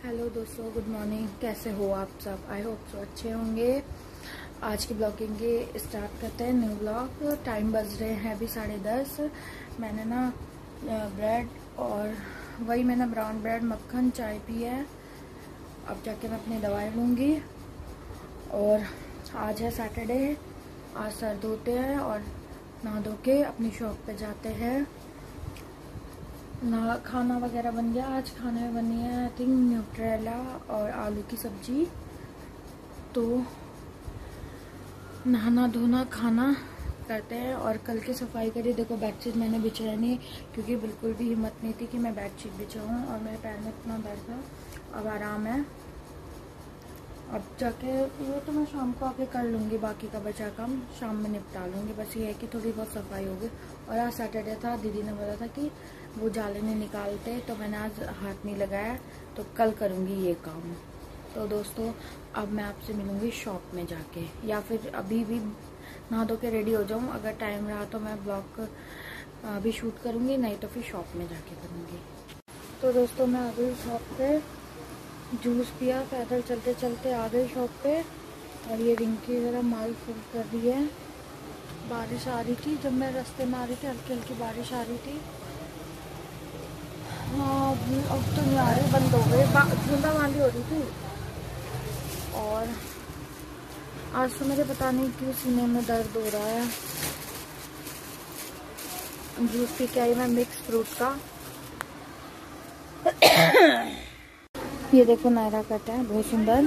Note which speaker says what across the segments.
Speaker 1: Hello दोस्तों, good morning. कैसे हो आप सब? आई होप सो अच्छे होंगे। आज की ब्लॉगिंग के स्टार्ट करते हैं, न्यू ब्लॉग। टाइम बज रहे हैं अभी 10:30। मैंने ना ब्रेड और वही मैंने ब्राउन ब्रेड, मक्खन, चाय पी है। अब जाके मैं अपनी दवाई लूँगी। और आज है सैटरडे, आज सर धोते हैं और नहा धो के अपनी शॉप पे जाते हैं। ना खाना वगैरह बन गया। आज खाने में बनी है आई थिंक न्यूट्रेला और आलू की सब्जी। तो नहाना धोना खाना करते हैं और कल की सफाई करी। देखो बेडशीट मैंने बिछाया नहीं क्योंकि बिल्कुल भी हिम्मत नहीं थी कि मैं बेडशीट बिछाऊँ और मेरे पैर में इतना दर्द था। अब आराम है। अब जाके ये तो मैं शाम को आके कर लूँगी, बाकी का बचा काम शाम में निपटा लूँगी। बस ये है कि थोड़ी बहुत सफाई होगी। और आज सैटरडे था, दीदी ने बोला था कि वो जाले नहीं निकालते, तो मैंने आज हाथ नहीं लगाया, तो कल करूँगी ये काम। तो दोस्तों अब मैं आपसे मिलूँगी शॉप में जाके, या फिर अभी भी नहा धो के रेडी हो जाऊँ। अगर टाइम रहा तो मैं ब्लॉग अभी शूट करूँगी, नहीं तो फिर शॉप में जाके करूँगी। तो दोस्तों मैं आ गई शॉप पे, जूस पिया, पैदल चलते चलते आ गई शॉप पे। और ये रिंकी ज़रा माल फुल कर रही है। बारिश आ रही थी, जब मैं रास्ते में आ रही थी हल्की हल्की बारिश आ रही थी। हाँ अब तो नहीं आ रही, बंद हो गई, बूंदाबांदी हो रही थी। और आज तो मुझे पता नहीं क्यों सीने में दर्द हो रहा है। जूस पी के आई मैं मिक्स फ्रूट का। ये देखो नायरा कट है, बहुत सुंदर।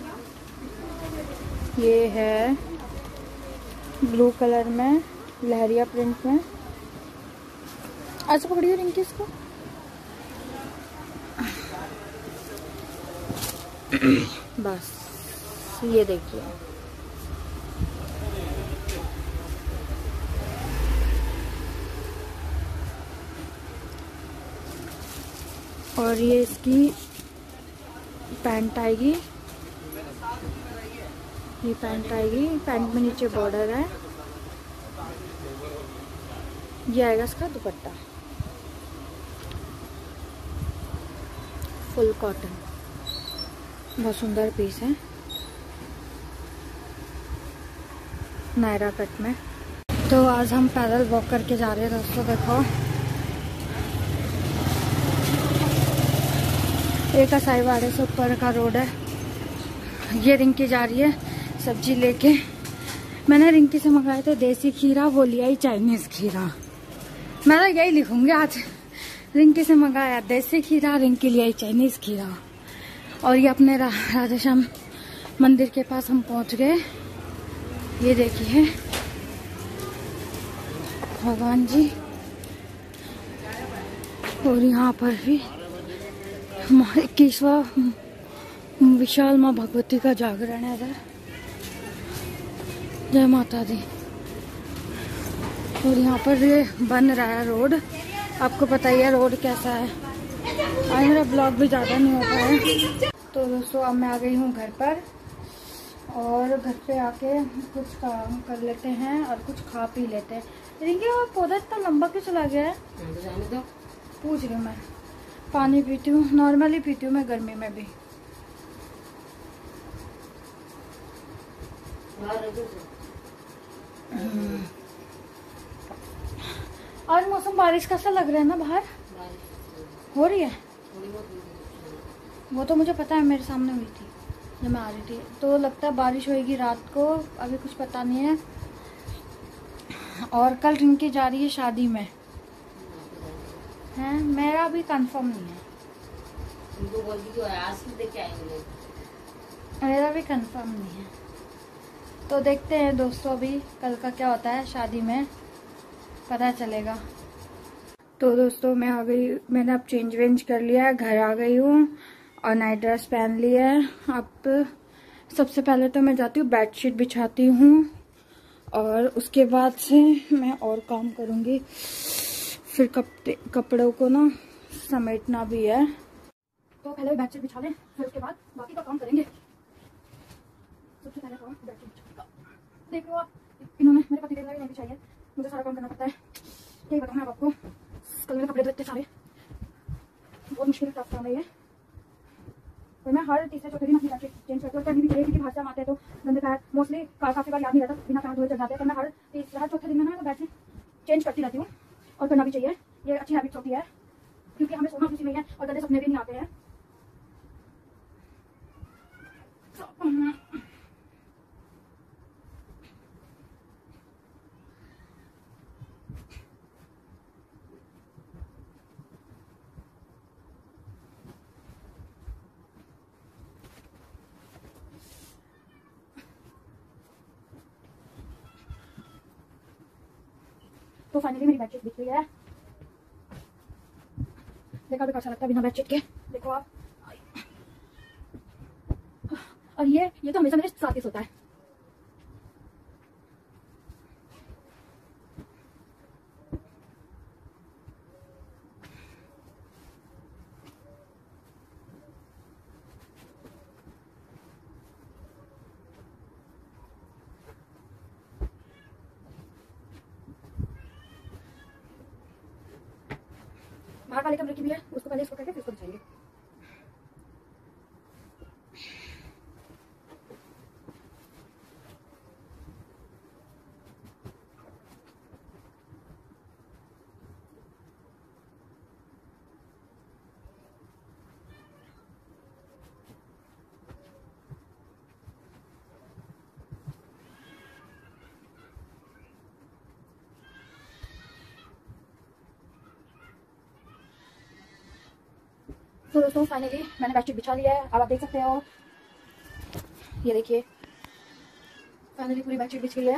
Speaker 1: ये है ब्लू कलर में, लहरिया प्रिंट में। अच्छा पकड़िए रिंकी इसको। बस ये देखिए, और ये इसकी पैंट आएगी। ये पैंट आएगी, पैंट में नीचे बॉर्डर है। ये आएगा इसका दुपट्टा, फुल कॉटन, बहुत सुंदर पीस है, नायरा कट में। तो आज हम पैदल वॉक करके जा रहे हैं दोस्तों। देखो एक असाईवाड़े से ऊपर का रोड है। ये रिंकी जा रही है सब्जी लेके। मैंने रिंकी से मंगाए थे देसी खीरा, वो लिया ही चाइनीज खीरा। मैं तो यही लिखूंगी आज, रिंकी से मंगाया देसी खीरा, रिंकी लिया ही चाइनीज खीरा। और ये अपने राधेश्याम मंदिर के पास हम पहुंच गए। ये देखिए भगवान जी, और यहाँ पर भी 21वां विशाल माँ भगवती का जागरण है इधर। जय माता दी। और यहाँ पर ये बन रहा है रोड, आपको पता ही है रोड कैसा है। आज मेरा ब्लॉग भी ज़्यादा नहीं हो पाया। तो दोस्तों अब मैं आ गई हूँ घर पर, और घर पे आके कुछ काम कर लेते हैं और कुछ खा पी लेते हैं। रिंकी वो पौधा इतना लंबा क्यों चला गया है? पूछ रही हूँ मैं। पानी पीती हूँ, नॉर्मली पीती हूँ मैं गर्मी में भी। और मौसम बारिश का सा लग रहा है ना, बाहर हो रही है। वो तो मुझे पता है, मेरे सामने हुई थी जब मैं आ रही थी। तो लगता है बारिश होगी रात को, अभी कुछ पता नहीं है। और कल रिंकी जा रही है शादी में, है मेरा भी कंफर्म नहीं है। मेरा भी कंफर्म नहीं है, तो देखते हैं दोस्तों अभी कल का क्या होता है, शादी में पता चलेगा। तो दोस्तों मैं आ गई, मैंने अब चेंज वेंज कर लिया है, घर आ गई हूँ और नाइट ड्रेस पहन ली है। अब सबसे पहले तो मैं जाती हूँ बेडशीट बिछाती हूँ, और उसके बाद से मैं और काम करूँगी। फिर कपड़ों को ना समेटना भी है, तो पहले बेडशीट बिछा लें, फिर उसके बाद बाकी का काम करेंगे। सबसे पहले काम बेडशीट बिछाने का। देख लो आप, इन्होंने मेरे पति देव नहीं बिछाई है, मुझे सारा काम करना पड़ता है। यही बताऊँ मैं आपको, कल मेरे कपड़े धोते सारे, बहुत मुश्किल टफ काम है ये। तो मैं हर तीसरे चौथे दिन अपनी बेडशीट चेंज करती हूँ। करनी भी चाहिए क्योंकि बाहर से हम आते हैं तो गंदे पैर मोस्टली काफ़ी बार याद नहीं रहता, बिना पैर धोए चल जाते हैं। तो मैं हर चौथे दिन में ना बेडशीट चेंज करती रहती हूँ और करना भी चाहिए, ये अच्छी हैबिट होती है क्योंकि हमें सोना खुशी नहीं है और गंदे सपने भी नहीं आते हैं। तो फाइनली मेरी बेडशीट बिक गई है। देखा बेकार सा लगता है बिना बेडशीट के, देखो आप। और ये तो हमेशा मेरे साथ ही सोता है। बाहर वाले कमरे की भी है, उसको पहले इसको करके फिर इसको बिछाएंगे। तो दोस्तों फाइनली मैंने बेडशीट बिछा लिया है, अब आप देख सकते हो। ये देखिए फाइनली पूरी बेडशीट बिछ गई है।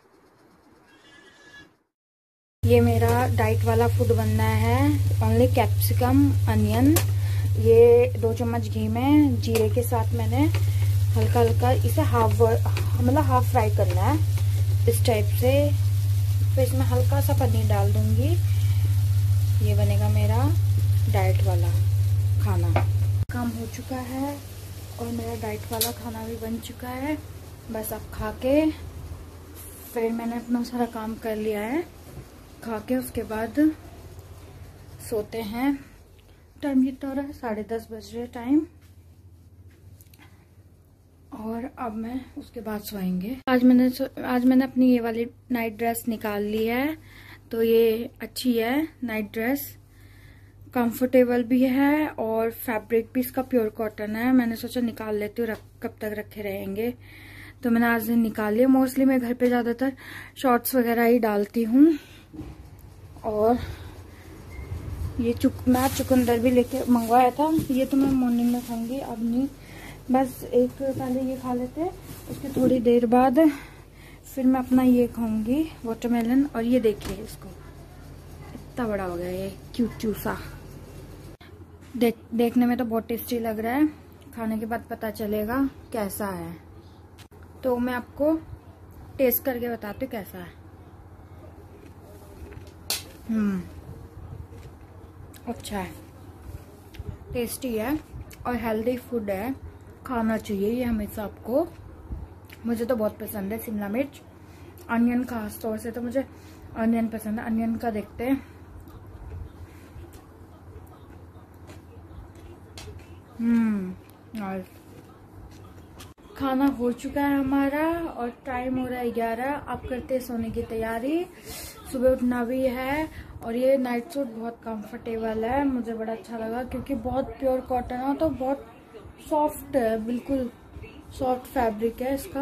Speaker 1: ये मेरा डाइट वाला फूड बनना है, ओनली कैप्सिकम अनियन। ये 2 चम्मच घी में जीरे के साथ मैंने हल्का हल्का इसे हाफ फ्राई करना है इस टाइप से। फिर इसमें हल्का सा पनीर डाल दूंगी। ये बनेगा मेरा डाइट वाला खाना। काम हो चुका है और मेरा डाइट वाला खाना भी बन चुका है। बस अब खा के फिर मैंने अपना सारा काम कर लिया है। खा के उसके बाद सोते हैं। टाइम कितना हो रहा है, 10:30 बज रहे टाइम। और अब मैं उसके बाद सोएंगे। आज मैंने अपनी ये वाली नाइट ड्रेस निकाल ली है। तो ये अच्छी है नाइट ड्रेस, कंफर्टेबल भी है और फैब्रिक भी इसका प्योर कॉटन है। मैंने सोचा निकाल लेती हूँ, कब तक रखे रहेंगे। तो मैंने आज दिन निकाल लिया। मोस्टली मैं घर पे ज़्यादातर शॉर्ट्स वगैरह ही डालती हूँ। और ये मैं चुकंदर भी लेके मंगवाया था। ये तो मैं मॉर्निंग में खाऊंगी, अब नहीं। बस एक पहले ये खा लेते हैं, उसके थोड़ी देर बाद फिर मैं अपना ये खाऊंगी वाटरमेलन। और ये देखिए इसको, इतना बड़ा हो गया ये क्यूट चूसा। देखने में तो बहुत टेस्टी लग रहा है, खाने के बाद पता चलेगा कैसा है। तो मैं आपको टेस्ट करके बताती हूँ कैसा है। अच्छा है, टेस्टी है और हेल्दी फूड है। खाना चाहिए ये हमेशा आपको। मुझे तो बहुत पसंद है शिमला मिर्च, अनियन खास तौर से तो मुझे अनियन पसंद है। अनियन का देखते हैं। खाना हो चुका है हमारा और टाइम हो रहा है 11। अब करते हैं सोने की तैयारी। सुबह उठना भी है। और ये नाइट सूट बहुत कंफर्टेबल है, मुझे बड़ा अच्छा लगा क्योंकि बहुत प्योर कॉटन है तो बहुत सॉफ्ट है, बिल्कुल सॉफ्ट फैब्रिक है इसका।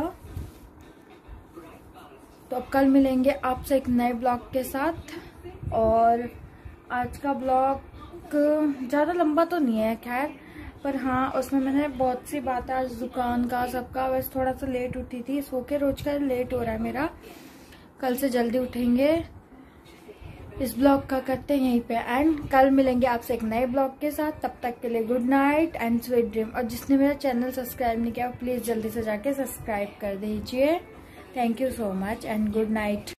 Speaker 1: तो अब कल मिलेंगे आपसे एक नए ब्लॉग के साथ। और आज का ब्लॉग ज़्यादा लंबा तो नहीं है खैर, पर हाँ उसमें मैंने बहुत सी बातें, आज दुकान का सबका, बस थोड़ा सा लेट उठी थी, सो के रोज का लेट हो रहा है मेरा। कल से जल्दी उठेंगे। इस ब्लॉग का करते हैं यहीं पे एंड। कल मिलेंगे आपसे एक नए ब्लॉग के साथ। तब तक के लिए good night and sweet dream. और जिसने मेरा चैनल सब्सक्राइब नहीं किया प्लीज जल्दी से जाके सब्सक्राइब कर दीजिए। Thank you so much and good night.